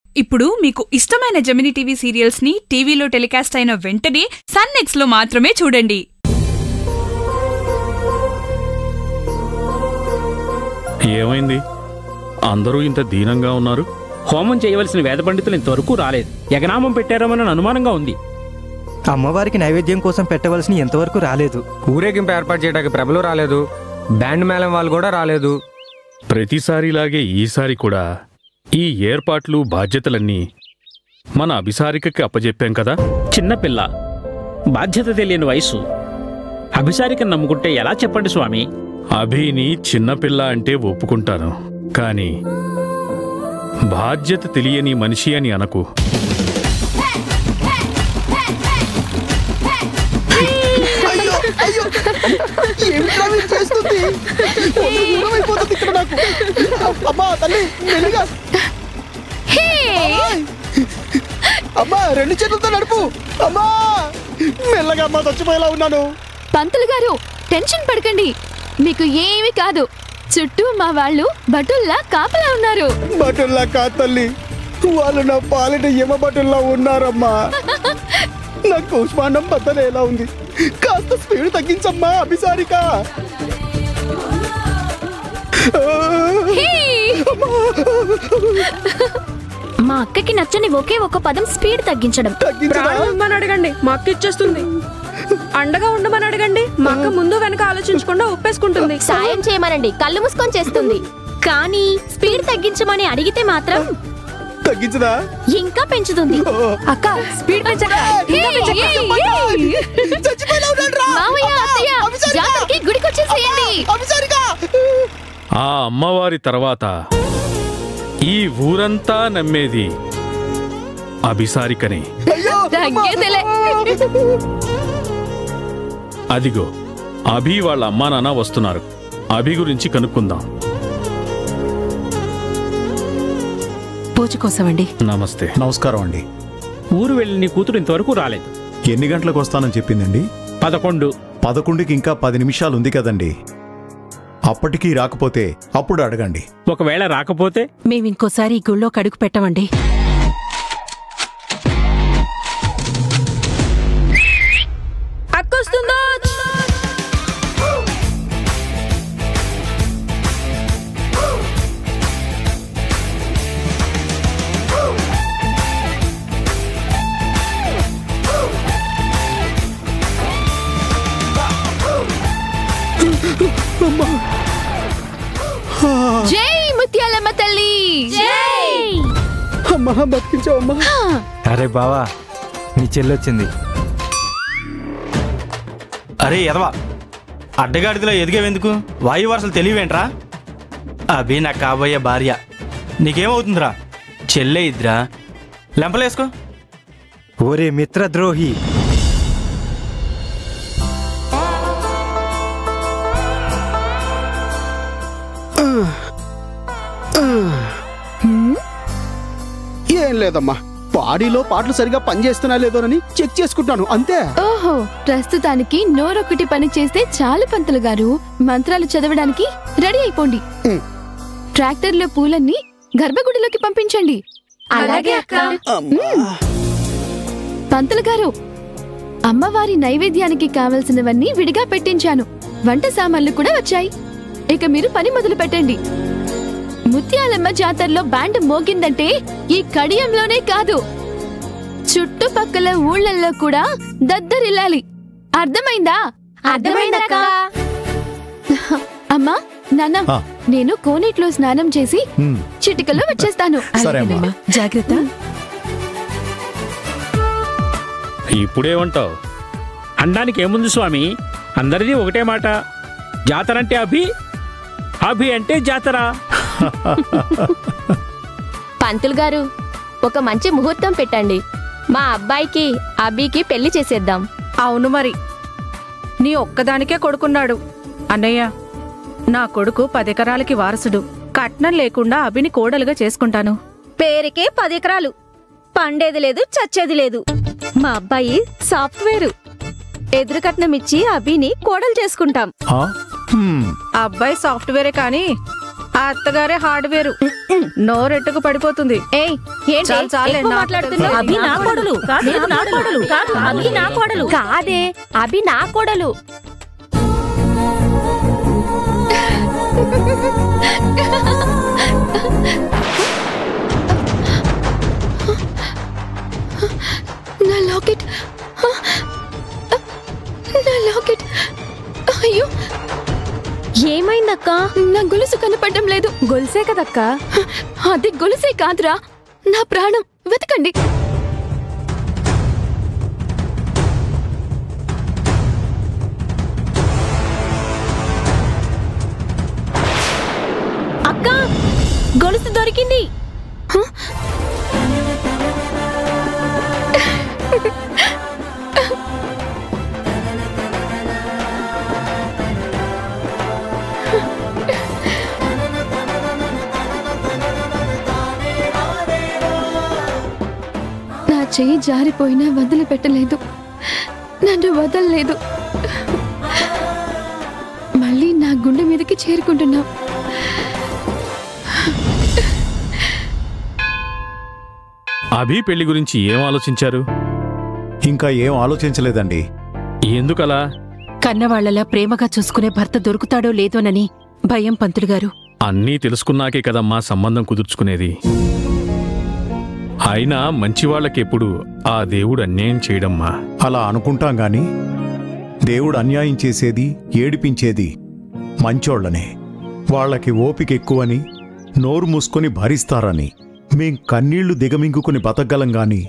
ఇప్పుడు మీకు ఇష్టమైన జెమినీ టీవీ సీరియల్స్ ని టీవీలో టెలికాస్ట్ అయిన వెంటనే సన్ నెక్స్ట్ లో మాత్రమే చూడండి. ఏమైంది? అందరూ ఇంత దీనంగా ఉన్నారు. హోమం చేయవలసిన వేద పండితులు ఇంతవరకు రాలేదు. యజ్ఞనామం పెట్టారమని అనుమానంగా ఉంది. అమ్మవారికి నైవేద్యం కోసం పెట్టవలసిన ఎంతవరకు రాలేదు. ఊరేగింపు ఏర్పాటు చేయడానికి ప్రభలు రాలేదు. బ్యాండ్ మేళం వాళ్ళు కూడా రాలేదు. ప్రతిసారిలాగే ఈసారి కూడా ఈ ఏర్పాట్లు బాధ్యతలన్నీ మన అభిసారికకి అప్పజెప్పాం కదా. చిన్నపిల్ల, బాధ్యత తెలియని వయసు. అభిసారికను నమ్ముకుంటే ఎలా చెప్పండి స్వామి? అభిని చిన్నపిల్ల అంటే ఒప్పుకుంటాను, కానీ బాధ్యత తెలియని మనిషి అని అనకు. అమ్మా, రెండు చేతులతో నడుపు. అమ్మా, మెల్లగా అమ్మా, చచ్చిపోయేలా ఉన్నాను. పంతులు గారు, టెన్షన్ పడకండి, మీకు ఏమీ కాదు. చుట్టూ మా వాళ్ళు భటుల్లా కాపలా ఉన్నారు. భటుల్లా కాదు తల్లి, వాళ్ళు నా పాలిట యమ భటుల్లా ఉన్నారమ్మా. నాకు కూష్మాండం బద్దలు ఎలా ఉంది, కాస్త స్పీడ్ తగ్గించమ్మా అభిసారిక. మా అక్కకి నచ్చని ఒకే ఒక పదం స్పీడ్ తగ్గించడం. ప్రాణం అడగండి, మా అక్క ఇచ్చేస్తుంది. అండగా ఉండమని అడగండి, మా అక్క ముందు వెనక ఆలోచించకుండా ఒప్పేసుకుంటుంది. సాయం చేయమనండి, కళ్ళు మూసుకొని చేస్తుంది. కానీ స్పీడ్ తగ్గించమని అడిగితే మాత్రం తగ్గించదా, ఇంకా పెంచుతుంది. అక్క, స్పీడ్ గుడికొచ్చేసేయండి. ఆ అమ్మవారి తర్వాత ఈ ఊరంతా నమ్మేది అభిసారికనే. అదిగో అభి వాళ్ళ అమ్మా నాన్న వస్తున్నారు. అభి గురించి కనుక్కుందాం. పూజ కోసమండి. నమస్తే. నమస్కారం అండి. ఊరు వెళ్ళి నీ కూతురు ఇంతవరకు రాలేదు. ఎన్ని గంటలకు వస్తానని చెప్పిందండి? 11. 11కి ఇంకా 10 నిమిషాలు ఉంది కదండి. అప్పటికీ రాకపోతే అప్పుడు అడగండి. ఒకవేళ రాకపోతే మేమింకోసారి ఈ గుళ్ళో కడుగు పెట్టమండి. అక్కొస్తుందో? జై ముత్యాలమ్మ తల్లి, జై. అమ్మా, బతికించావమ్మా. అరే బావా, నీ చెల్లొచ్చింది. అరే ఎదవా, అడ్డగాడిదలో ఎదిగేవెందుకు? వాయు వరుసలు తెలియవేంట్రా? అభి నా కాబోయే భార్య. నీకేమవుతుందిరా? చెల్లె ఇద్దిరా, లెంపలేసుకో. ఓరే మిత్రద్రోహి, ఏం లేదమ్మా, బాడీలో పాటలు సరిగా పనిచేస్తున్నా లేదోనని చెక్ చేసుకుంటాను అంతే. ఓహో, ప్రస్తుతానికి నోరొక్కటి పని చేస్తే చాలు పంతులు గారు. మంత్రాలు చదవడానికి రెడీ అయిపోండి. ట్రాక్టర్లో పూలన్నీ గర్భగుడిలోకి పంపించండి. అలాగే అక్క. పంతులు గారు, అమ్మవారి నైవేద్యానికి కావలసినవన్నీ విడిగా పెట్టించాను. వంట సామాన్లు కూడా వచ్చాయి. ఇక మీరు పని మొదలు పెట్టండి. ముత్యాలమ్మ జాతరలో బ్యాండ్ మోగిందంటే ఈ కడియంలోనే కాదు, చుట్టుపక్కల ఊళ్ళల్లో కూడా దద్దరిల్లాలి. అర్థమైందా? అర్థమైందక్క. అమ్మా, నాన్న, నేను కోనేట్లో స్నానం చేసి చిటికలో వచ్చేస్తాను. జాగ్రత్త. ఇప్పుడేమంటావు? అనడానికి ఏముంది స్వామి, అందరిది ఒకటే మాట. జాతర అంటే అభి, అభి అంటే జాతర. పంతులు గారు, ఒక మంచి ముహూర్తం పెట్టండి. మా అబ్బాయికి అభికి పెళ్లి చేసేద్దాం. అవును మరి, నీ ఒక్కదానికే కొడుకున్నాడు. అన్నయ్య, నా కొడుకు 10 ఎకరాలకి వారసుడు. కట్నం లేకుండా అభిని కోడలుగా చేసుకుంటాను. పేరుకే 10 ఎకరాలు, పండేది లేదు, చచ్చేది లేదు. మా అబ్బాయి సాఫ్ట్వేరు. ఎదురు కట్నం ఇచ్చి అభిని కోడలు చేసుకుంటాం. అబ్బాయి సాఫ్ట్వేరే కానీ ఆ అత్తగారే హార్డ్వేర్ నోరెట్టుకు పడిపోతుంది. ఏయ్ ఏంటి చాలు, చాలే, ఎక్కువ నా మాట్లాడుతున్నావు? అభి నా కోడలు. నేను నా కోడలు కాదు, అభి నా కోడలు కాదే, అభి నా కోడలు. నా లాకెట్, నా లాకెట్. అయ్యో, ఏమైందక్క? నా గొలుసు కనపడడం లేదు. గొలుసే కదక్క. అది గొలుసే కాదురా, నా ప్రాణం. వెతకండి. అక్క, గొలుసు దొరికింది. నా చెయ్యి జారిపోయినా వదిలిపెట్టలేదు, నన్ను వదలలేదు. మళ్ళీ నా గుండె మీదకి చేరుకుంటున్నా. అభి పెళ్లి గురించి ఏం ఆలోచించారు? ఇంకా ఏం ఆలోచించలేదండి. ఎందుకలా? కన్నవాళ్లలా ప్రేమగా చూసుకునే భర్త దొరుకుతాడో లేదోనని భయం పంతులు గారు. అన్నీ తెలుసుకున్నాకే కదమ్మా సంబంధం కుదుర్చుకునేది. అయినా మంచివాళ్లకెప్పుడు ఆ దేవుడు అన్యాయం చేయడమ్మా. అలా అనుకుంటాం గాని దేవుడు అన్యాయం చేసేది, ఏడిపించేది మంచోళ్లనే. వాళ్లకి ఓపిక ఎక్కువని, నోరు మూసుకొని భరిస్తారని మేం కన్నీళ్లు దిగమింగుకుని బతకగలం గాని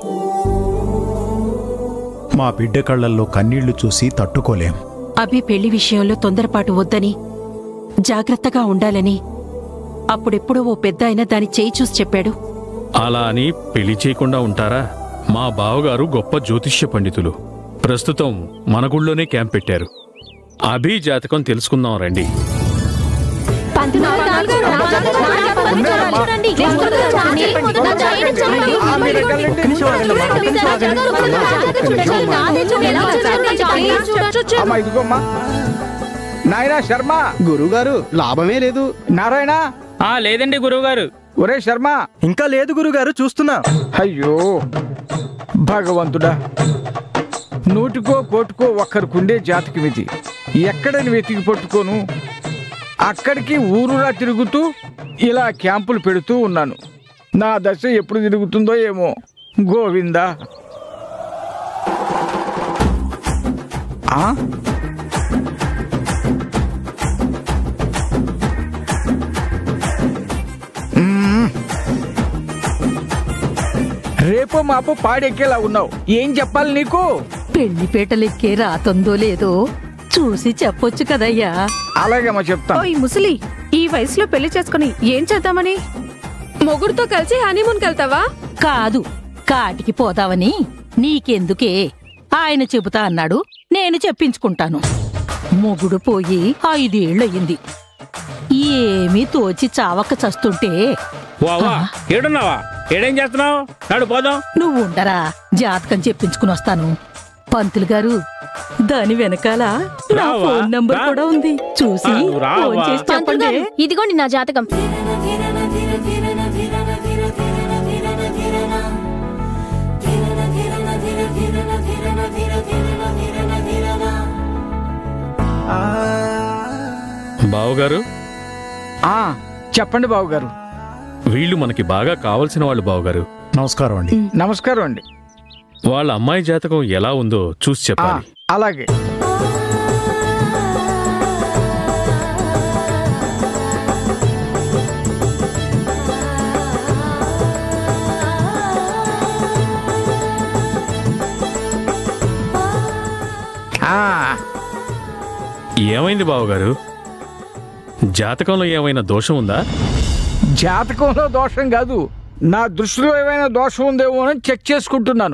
మా బిడ్డ కళ్లల్లో కన్నీళ్లు చూసి తట్టుకోలేం. అభి పెళ్లి విషయంలో తొందరపాటు వద్దని, జాగ్రత్తగా ఉండాలని అప్పుడెప్పుడో ఓ పెద్దాయన దాని చేయి చూసి చెప్పాడు. అలా అని పెళ్లి చేయకుండా ఉంటారా? మా బావగారు గొప్ప జ్యోతిష్య పండితులు. ప్రస్తుతం మన గుళ్ళోనే క్యాంప్ పెట్టారు. అభి జాతకం తెలుసుకుందాం రండి. ఇదిగోమ్మా నాయనా శర్మ. గురుగారు లాభమే లేదు. నారాయణ. లేదండి గురువుగారు. ఒరే శర్మ. ఇంకా లేదు గురుగారు, చూస్తున్నా. అయ్యో భగవంతుడా, నూటికో కోటుకో ఒక్కరికుండే జాతకం ఇది. ఎక్కడని వెతికి పట్టుకోను. అక్కడికి ఊరురా తిరుగుతూ ఇలా క్యాంపులు పెడుతూ ఉన్నాను. నా దశ ఎప్పుడు తిరుగుతుందో ఏమో. గోవిందా. రేపో మాపో పాడెక్కేలా ఉన్నావు. ఏం చెప్పాలి నీకు? పెళ్లి పీటలెక్కే రాతుందో లేదో చూసి చెప్పొచ్చు కదయ్యా. అలాగేమో చెప్తా. ఈ ముసలి ఈ వయసులో పెళ్లి చేసుకుని ఏం చేద్దామని? మొగుడుతో కలిసి హనీమూన్కి వెళ్తావా? కాదు, కాటికి పోదావని. నీకెందుకే, ఆయన చెబుతా అన్నాడు, నేను చెప్పించుకుంటాను. మొగుడు పోయి 5 ఏళ్ళయింది. ఏమీ తోచి చావక్క చస్తుంటే. వావా, ఏడున్నావా? ఏడేం చేస్తున్నావు? నాడు పోదాం. నువ్వుండరా, జాతకం చెప్పించుకుని వస్తాను. పంతులు గారు, దాని వెనకాల నా ఫోన్ నంబర్ కూడా ఉంది. చూసి ఫోన్ చేసి చెప్పండి. ఇదిగోండి నా జాతకం. బావగారు. చెప్పండి బావగారు. వీళ్ళు మనకి బాగా కావలసిన వాళ్ళు బావగారు. నమస్కారం అండి. నమస్కారం అండి. వాళ్ళ అమ్మాయి జాతకం ఎలా ఉందో చూసి చెప్పాలి. అలాగే. ఏమైంది బావగారు? జాతకంలో ఏమైనా దోషం ఉందా? జాతకంలో దోషం కాదు, నా దృష్టిలో ఏమైనా దోషం ఉందేమో అని చెక్ చేసుకుంటున్నాను.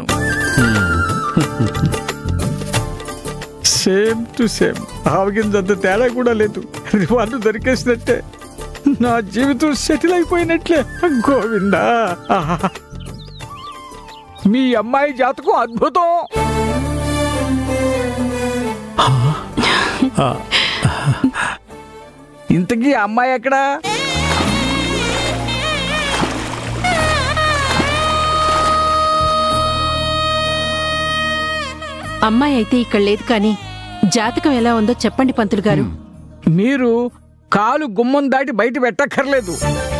Same to same. ఆవగింజంత తేడా కూడా లేదు. రివార్డు దొరికేసినట్టే. నా జీవితం సెటిల్ అయిపోయినట్లే. గోవిందా. మీ అమ్మాయి జాతకం అద్భుతం. ఇంతకీ అమ్మాయి ఎక్కడా? అమ్మాయి అయితే ఇక్కడ లేదు కానీ జాతకం ఎలా ఉందో చెప్పండి పంతులు గారు. మీరు కాలు గుమ్మం దాటి బయట పెట్టక్కర్లేదు.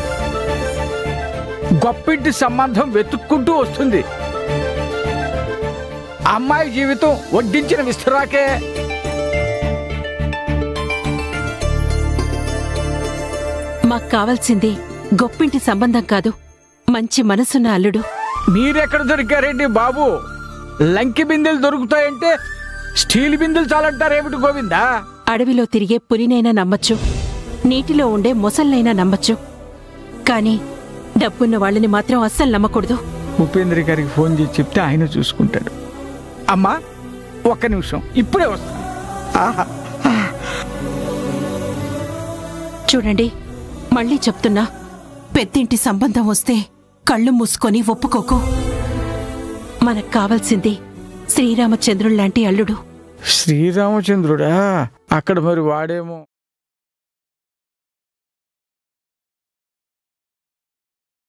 గొప్పింటి సంబంధం వెతుక్కుంటూ వస్తుంది. అమ్మాయి జీవితం వడ్డించిన విస్తరాకే. మాకు కావాల్సింది గొప్పింటి సంబంధం కాదు, మంచి మనసున్న అల్లుడు. మీరెక్కడ దొరికారేంటి బాబు? లంకి బిందెలు దొరుకుతాయంటే స్టీల్ బిందెలు చాలంటారేమిటి గోవిందా? అడవిలో తిరిగే పులినైనా నమ్మచ్చు, నీటిలో ఉండే మొసళ్ళైనా నమ్మచ్చు, కానీ డబ్బున్న వాళ్ళని మాత్రం అస్సలు నమ్మకూడదు. ఉపేంద్ర గారికి ఫోన్ చేసి చెప్తే ఆయన చూసుకుంటాడు. అమ్మా ఒక్క నిమిషం, ఇప్పుడే వస్తా. చూడండి, మళ్ళీ చెప్తున్నా, పెద్దింటి సంబంధం వస్తే కళ్ళు మూసుకొని ఒప్పుకోకు. మనకు కావాల్సింది శ్రీరామచంద్రుల్లాంటి అల్లుడు. శ్రీరామచంద్రుడా? అక్కడ మరి వాడేమో.